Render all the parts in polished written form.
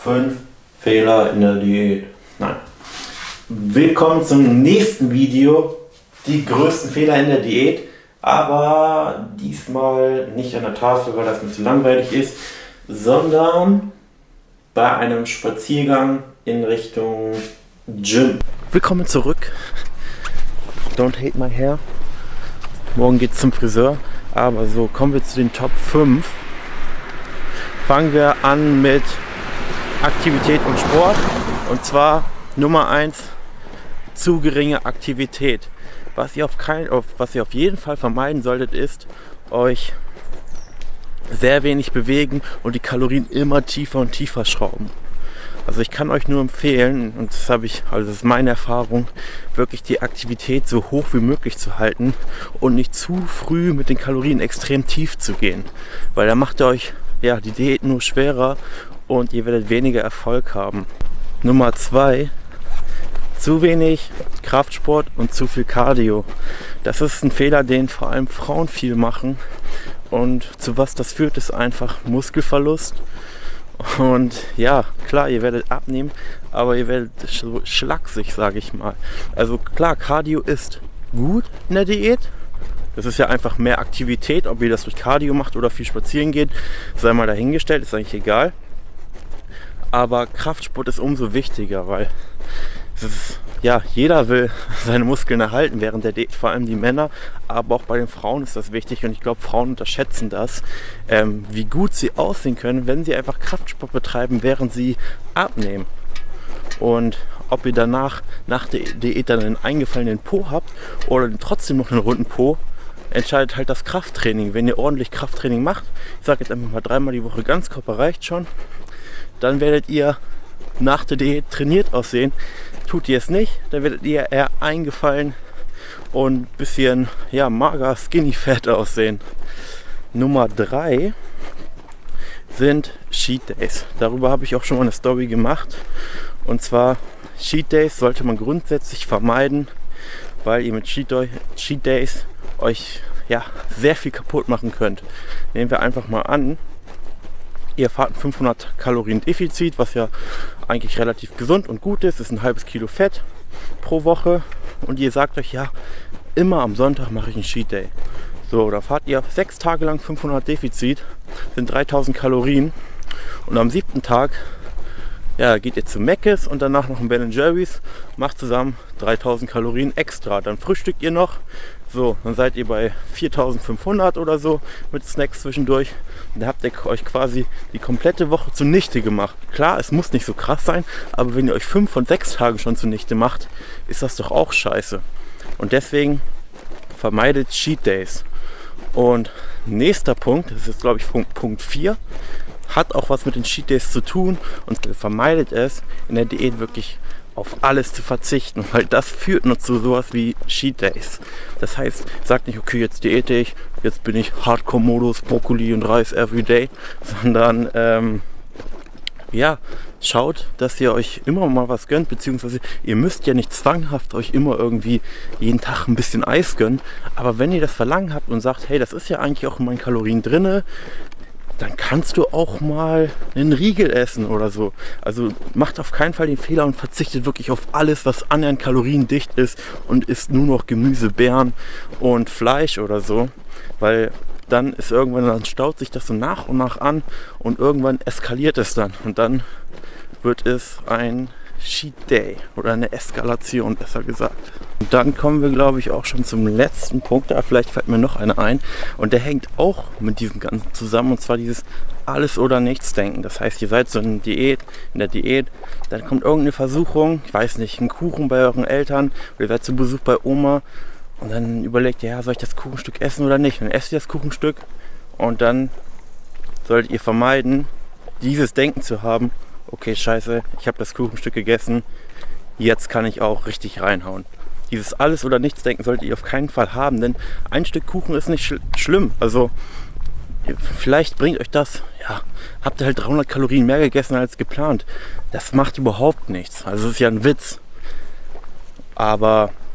5 Fehler in der Diät. Nein. Willkommen zum nächsten Video. Die größten Fehler in der Diät. Aber diesmal nicht an der Tafel, weil das mir zu langweilig ist, sondern bei einem Spaziergang in Richtung Gym. Willkommen zurück. Don't hate my hair. Morgen geht's zum Friseur. Aber so, kommen wir zu den Top 5. Fangen wir an mit Aktivität und Sport. Und zwar Nummer 1, zu geringe Aktivität. Was ihr auf jeden Fall vermeiden solltet, ist euch sehr wenig bewegen und die Kalorien immer tiefer und tiefer schrauben. Also ich kann euch nur empfehlen, und das ist meine Erfahrung, wirklich die Aktivität so hoch wie möglich zu halten und nicht zu früh mit den Kalorien extrem tief zu gehen. Weil da macht ihr euch die Diät nur schwerer und ihr werdet weniger Erfolg haben. Nummer 2, zu wenig Kraftsport und zu viel Cardio. Das ist ein Fehler, den vor allem Frauen viel machen. Und zu was das führt, ist einfach Muskelverlust. Und ja, klar, ihr werdet abnehmen, aber ihr werdet schlaksig, sage ich mal. Also klar, Cardio ist gut in der Diät. Das ist ja einfach mehr Aktivität, ob ihr das durch Cardio macht oder viel spazieren geht, sei mal dahingestellt, ist eigentlich egal. Aber Kraftsport ist umso wichtiger, weil jeder will seine Muskeln erhalten während der Diät, vor allem die Männer, aber auch bei den Frauen ist das wichtig und ich glaube, Frauen unterschätzen das, wie gut sie aussehen können, wenn sie einfach Kraftsport betreiben, während sie abnehmen. Und ob ihr danach, nach der Diät dann einen eingefallenen Po habt oder trotzdem noch einen runden Po, entscheidet halt das Krafttraining. Wenn ihr ordentlich Krafttraining macht, ich sage jetzt einfach mal 3-mal die Woche Ganzkörper reicht schon, dann werdet ihr nach der Diät trainiert aussehen. Tut ihr es nicht, dann werdet ihr eher eingefallen und ein bisschen mager, skinny fat aussehen. Nummer 3 sind Cheat Days. Darüber habe ich auch schon mal eine Story gemacht. Und zwar Cheat Days sollte man grundsätzlich vermeiden, weil ihr mit Cheat Days euch sehr viel kaputt machen könnt. Nehmen wir einfach mal an, ihr fahrt ein 500 Kalorien Defizit, was ja eigentlich relativ gesund und gut ist ein halbes Kilo Fett pro Woche und ihr sagt euch, immer am Sonntag mache ich einen Cheat Day. So, da fahrt ihr 6 Tage lang 500 Defizit, sind 3000 Kalorien und am 7. Tag geht ihr zu Mc's und danach noch ein Ben & Jerry's, macht zusammen 3000 Kalorien extra. Dann frühstückt ihr noch, so, dann seid ihr bei 4500 oder so mit Snacks zwischendurch. Und da habt ihr euch quasi die komplette Woche zunichte gemacht. Klar, es muss nicht so krass sein, aber wenn ihr euch 5 von 6 Tagen schon zunichte macht, ist das doch auch scheiße. Und deswegen vermeidet Cheat Days. Und nächster Punkt, das ist glaube ich Punkt 4, hat auch was mit den Cheat Days zu tun und vermeidet es, in der Diät wirklich auf alles zu verzichten, weil das führt nur zu sowas wie Cheat Days. Das heißt, sagt nicht, okay, jetzt diäte ich, jetzt bin ich Hardcore-Modus, Brokkoli und Reis everyday, sondern schaut, dass ihr euch immer mal was gönnt, beziehungsweise ihr müsst ja nicht zwanghaft euch immer irgendwie jeden Tag ein bisschen Eis gönnen, aber wenn ihr das Verlangen habt und sagt, hey, das ist ja eigentlich auch in meinen Kalorien drinne, dann kannst du auch mal einen Riegel essen oder so. Also macht auf keinen Fall den Fehler und verzichtet wirklich auf alles, was annähernd kaloriendicht ist und isst nur noch Gemüse, Beeren und Fleisch oder so, weil dann staut sich das so nach und nach an und irgendwann eskaliert es dann und dann wird es ein Cheat Day oder eine Eskalation, besser gesagt. Und dann kommen wir, glaube ich, auch schon zum letzten Punkt. Vielleicht fällt mir noch einer ein. Und der hängt auch mit diesem Ganzen zusammen. Und zwar dieses Alles- oder Nichts-Denken. Das heißt, ihr seid so in der Diät, dann kommt irgendeine Versuchung, ich weiß nicht, ein Kuchen bei euren Eltern oder ihr seid zu Besuch bei Oma und dann überlegt ihr, soll ich das Kuchenstück essen oder nicht? Und dann esst ihr das Kuchenstück und dann solltet ihr vermeiden, dieses Denken zu haben, okay, scheiße, ich habe das Kuchenstück gegessen, jetzt kann ich auch richtig reinhauen. Dieses Alles- oder Nichts-Denken solltet ihr auf keinen Fall haben, denn ein Stück Kuchen ist nicht schlimm. Also vielleicht bringt euch das, habt ihr halt 300 Kalorien mehr gegessen als geplant. Das macht überhaupt nichts. Also es ist ja ein Witz. Aber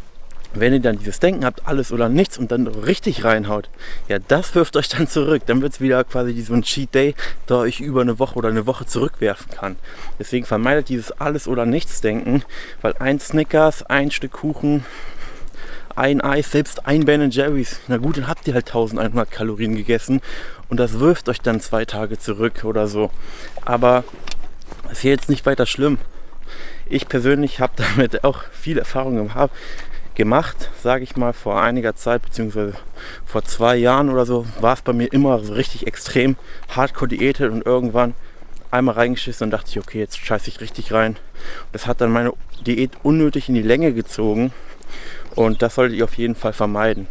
wenn ihr dann dieses Denken habt, alles oder nichts und dann richtig reinhaut, ja, das wirft euch dann zurück. Dann wird es wieder quasi so ein Cheat Day, der euch über eine Woche oder eine Woche zurückwerfen kann. Deswegen vermeidet dieses alles oder nichts Denken, weil ein Snickers, ein Stück Kuchen, ein Eis, selbst ein Ben Jerry's, na gut, dann habt ihr halt 1100 Kalorien gegessen und das wirft euch dann 2 Tage zurück oder so. Aber es ist jetzt nicht weiter schlimm. Ich persönlich habe damit auch viel Erfahrung gemacht, sage ich mal, vor einiger Zeit, beziehungsweise vor 2 Jahren oder so, war es bei mir immer so richtig extrem hardcore diätet und irgendwann einmal reingeschissen und dachte ich, okay, jetzt scheiße ich richtig rein. Das hat dann meine Diät unnötig in die Länge gezogen und das solltet ihr auf jeden Fall vermeiden.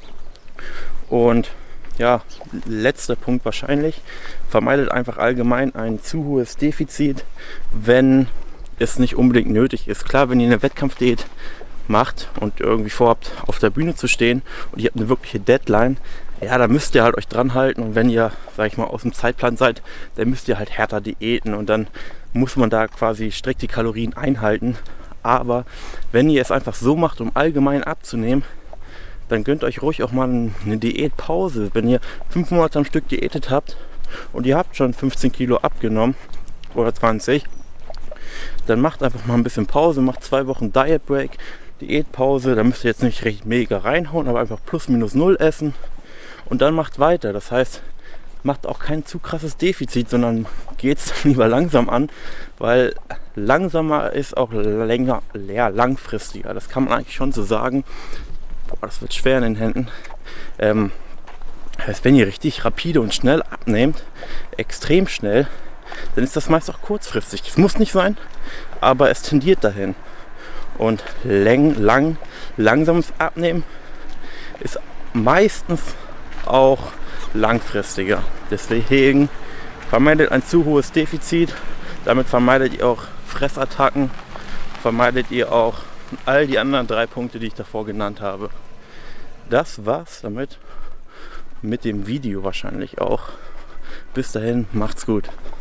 Und ja, letzter Punkt wahrscheinlich, vermeidet einfach allgemein ein zu hohes Defizit, wenn es nicht unbedingt nötig ist. Klar, wenn ihr eine Wettkampfdiät macht und irgendwie vorhabt, auf der Bühne zu stehen und ihr habt eine wirkliche Deadline, ja, da müsst ihr halt euch dran halten und wenn ihr, sag ich mal, aus dem Zeitplan seid, dann müsst ihr halt härter diäten und dann muss man da quasi strikt die Kalorien einhalten. Aber wenn ihr es einfach so macht, um allgemein abzunehmen, dann gönnt euch ruhig auch mal eine Diätpause. Wenn ihr 5 Monate am Stück diätet habt und ihr habt schon 15 Kilo abgenommen oder 20, dann macht einfach mal ein bisschen Pause, macht 2 Wochen Diet Break, Diätpause, da müsst ihr jetzt nicht recht mega reinhauen, aber einfach plus minus null essen und dann macht weiter. Das heißt, macht auch kein zu krasses Defizit, sondern geht es lieber langsam an, weil langsamer ist auch langfristiger. Das kann man eigentlich schon so sagen. Boah, das wird schwer in den Händen. Heißt, wenn ihr richtig rapide und schnell abnehmt, extrem schnell, dann ist das meist auch kurzfristig. Es muss nicht sein, aber es tendiert dahin. Und langsames Abnehmen ist meistens auch langfristiger. Deswegen vermeidet ein zu hohes Defizit. Damit vermeidet ihr auch Fressattacken, vermeidet ihr auch all die anderen 3 Punkte, die ich davor genannt habe. Das war's damit mit dem Video wahrscheinlich auch. Bis dahin, macht's gut.